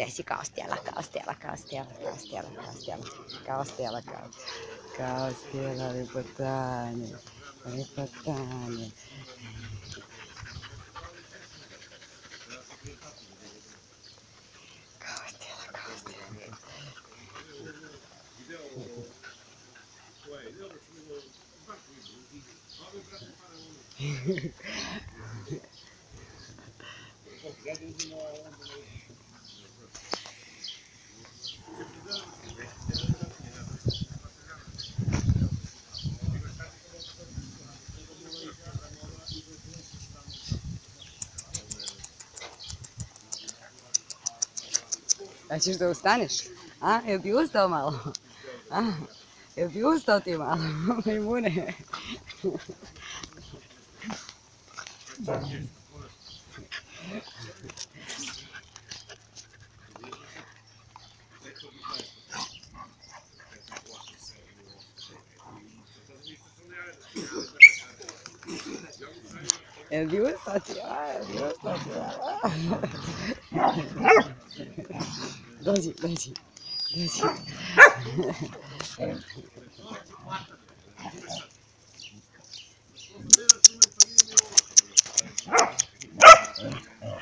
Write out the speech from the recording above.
Desce Costela, Costela, Costela, Costela, Costela, Costela, Costela, riportane, riportane. Costela, Costela. Hoćeš da ustaneš? A, jel bi ustao malo? A, jel bi ustao ti malo, majmune? Jel bi ustao ti? A, jel bi ustao ti? Dođi, dođi, dođi.